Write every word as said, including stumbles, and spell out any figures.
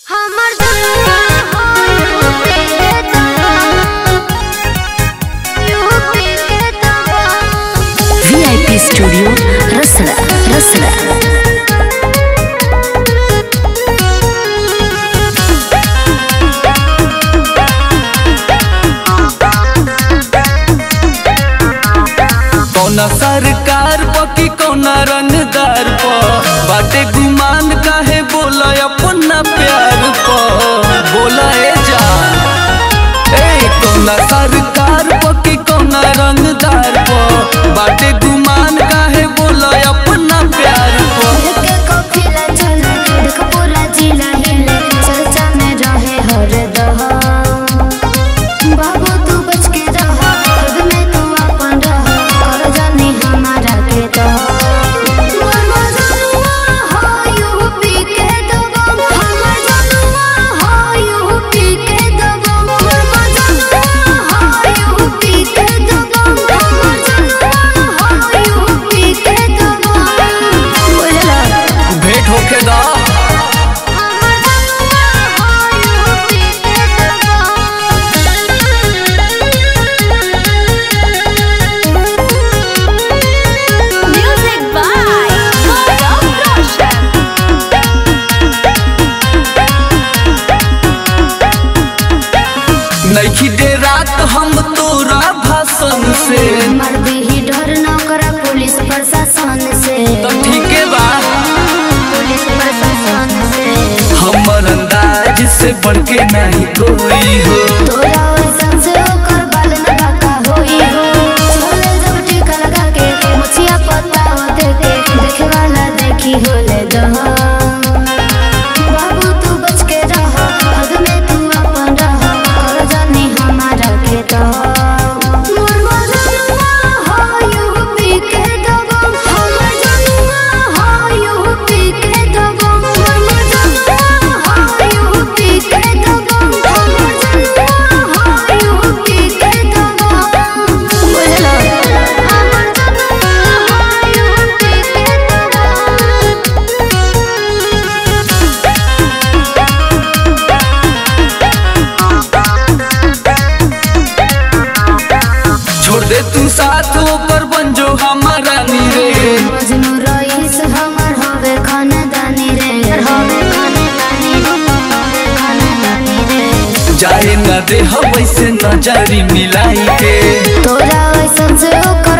VIP studio Rasra Rasra. कौना सरकार पकी कौना रंगदार प बाटे गुमान काहे बोला अपना प्यार प बोला ए जा ए कौना सरकार पकी कौना रंगदार प बाटे गुमान काहे बोला अपना प्यार प नइखी दे रात हम तोरा भाषण से मर दे ही डर न करा पुलिस प्रशासन से। तो ठीक है बा पुलिस प्रशासन से हमर अंदाज से बढ़ के नहीं कोई हो तोरा वैसन से ओकर बाल न बाका होई हो चले जब टीका लगा के मुछिया पता दे के देखे वाला देखी होले दह बाबू तू बच के रह हद में तू अपन रह कर जानी हमारा के तो मोर मजनुआ हो यूपी के दबो हमर जनुआ हो यूपी के दबो मोर मजनुआ हो यूपी के दबो हमर जनुआ हो यूपी के दबो बुझलो हमर जनुआ हो यूपी के छोड़ दे तू साथ ऊपर बन जो हमारा नीरे मजनू रईस हमर होवे खानदानी रे होवे खानदानी होवे खानदानी रे जाए न दे हम वैसे नजरी मिलाई के तोरा वैसन से ओकर